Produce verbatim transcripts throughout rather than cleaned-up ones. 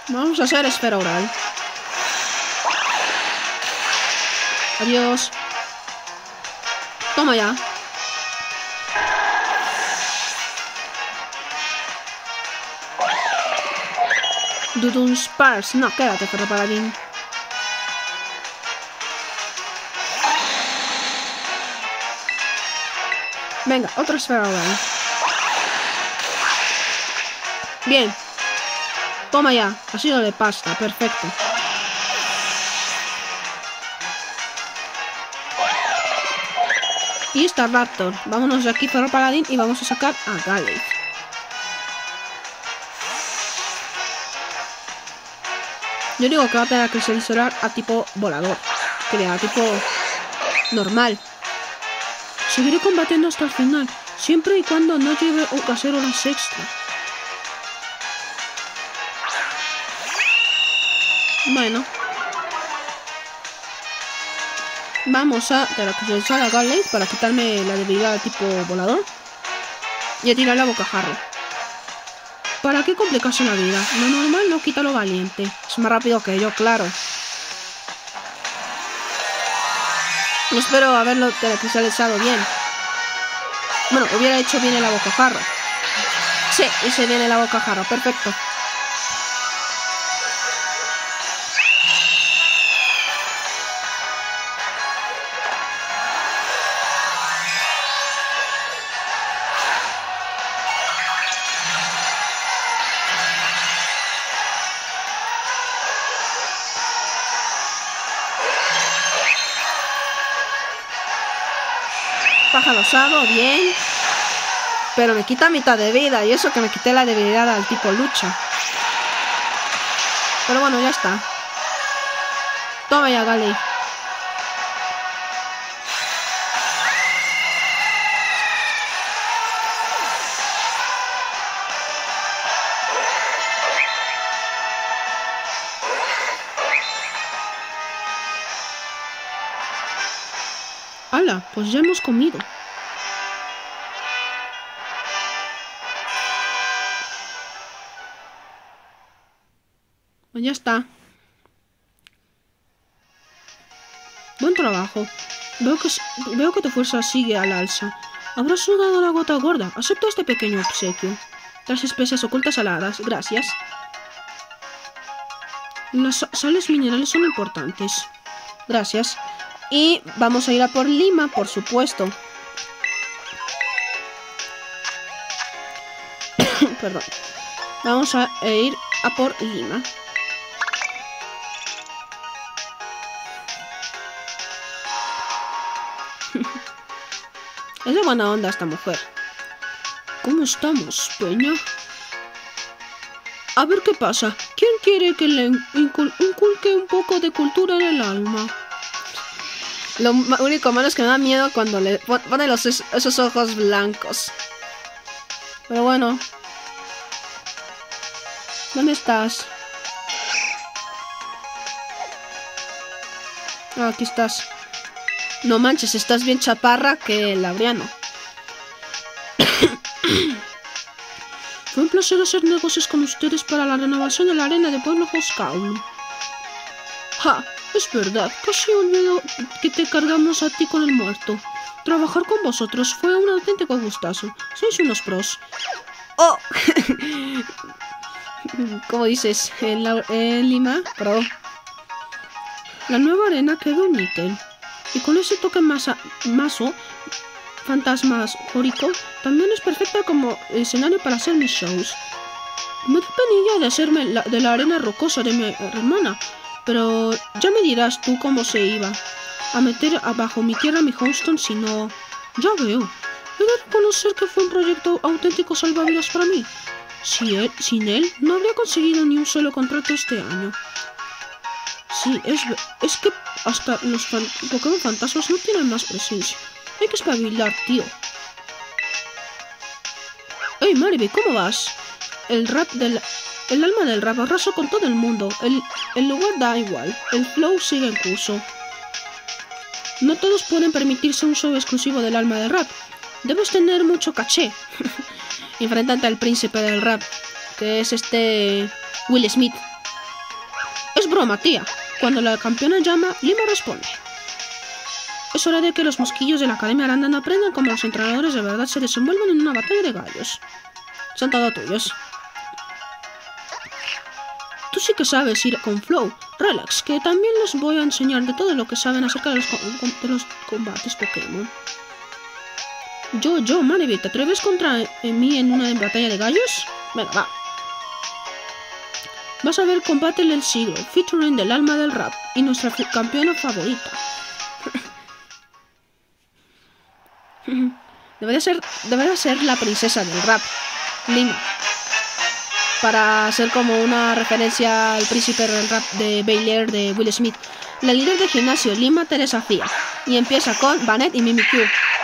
Vamos a hacer esfera oral. Adiós. Toma ya. Dudun Spars. No, quédate, Ferro Paladín. Venga, otra esfera oral. Bien. Toma ya. Ha sido de pasta. Perfecto. Y está Raptor. Vámonos de aquí, Ferro Paladín, y vamos a sacar a Gallade. Yo digo que va a tener que seleccionar a tipo volador. Que a tipo normal. Seguiré combatiendo hasta el final, siempre y cuando no lleve un casero horas extra. Bueno. Vamos a caracterizar a Gallade para quitarme la debilidad tipo volador. Y a tirar la bocajarro. ¿Para qué complicarse la vida? Lo normal no quita lo valiente. Es más rápido que yo, claro. Espero haberlo caracterizado bien. Bueno, hubiera hecho bien en la bocajarro. Sí, hice bien en la bocajarro. Perfecto. Pájaro osado, bien. Pero me quita mitad de vida. Y eso que me quité la debilidad al tipo lucha. Pero bueno, ya está. Toma ya, Gallade. ¡Hala! Pues ya hemos comido. Pues ya está. Buen trabajo. Veo que, veo que tu fuerza sigue al alza. Habrás sudado la gota gorda. Acepta este pequeño obsequio. Las especias ocultas saladas. Gracias. Las sales minerales son importantes. Gracias. Y vamos a ir a por Lima, por supuesto. Perdón. Vamos a ir a por Lima. Es de buena onda esta mujer. ¿Cómo estamos, Peña? A ver qué pasa. ¿Quién quiere que le incul inculque un poco de cultura en el alma? Lo único malo es que me da miedo cuando le pone los, esos ojos blancos. Pero bueno. ¿Dónde estás? Ah, aquí estás. No manches, estás bien chaparra que el Laureano. Fue un placer hacer negocios con ustedes para la renovación de la arena de Pueblo Hoscaul. Ja, es verdad, casi olvido que te cargamos a ti con el muerto. Trabajar con vosotros fue un auténtico gustazo. Sois unos pros. ¡Oh! ¿Cómo dices? En, la, en Lima, pro. La nueva arena quedó níquel. Y con ese toque masa, mazo, fantasmagórico, también es perfecta como escenario para hacer mis shows. Me da penilla de hacerme la, de la arena rocosa de mi hermana, pero ya me dirás tú cómo se iba a meter abajo mi tierra mi Houston si no... Ya veo. He de reconocer que fue un proyecto auténtico salvavidas para mí. Si él, sin él, no habría conseguido ni un solo contrato este año. Sí, es, es que hasta los fan Pokémon fantasmas no tienen más presencia. Hay que espabilar, tío. Hey, Mariby, ¿cómo vas? El rap del... El alma del rap arrasó con todo el mundo. El, el lugar da igual. El flow sigue en curso. No todos pueden permitirse un show exclusivo del alma del rap. Debes tener mucho caché. Enfréntate al príncipe del rap, que es este... Will Smith. broma, tía. Cuando la campeona llama, Lima responde. Es hora de que los mosquillos de la Academia Arandan aprendan cómo los entrenadores de verdad se desenvuelven en una batalla de gallos. Son todos tuyos. Tú sí que sabes ir con flow. Relax, que también les voy a enseñar de todo lo que saben acerca de los, de los combates Pokémon. Yo, yo, Maribel, ¿te atreves contra mí en una batalla de gallos? Venga, va. Vas a ver Combate del Siglo, featuring del alma del rap y nuestra campeona favorita. Debería ser, debería ser la princesa del rap, Lima. Para ser como una referencia al príncipe del rap de Bel-Air de Will Smith. La líder de gimnasio, Lima, te desafía. Y empieza con Banette y Mimikyu.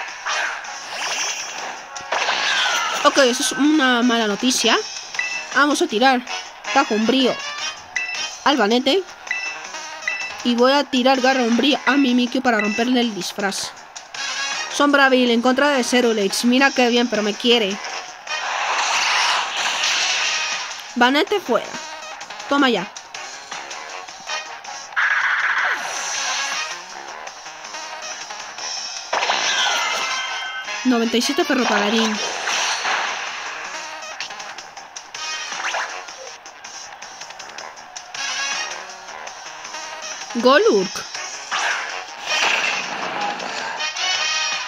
Ok, eso es una mala noticia. Vamos a tirar Tajo Umbrío al Banette. Y voy a tirar Garra Umbrío a Mimikyu para romperle el disfraz. Sombra Vil en contra de Ceruleix. Mira qué bien, pero me quiere. Banette fuera. Toma ya. noventa y siete Ferropalarín. Golurk.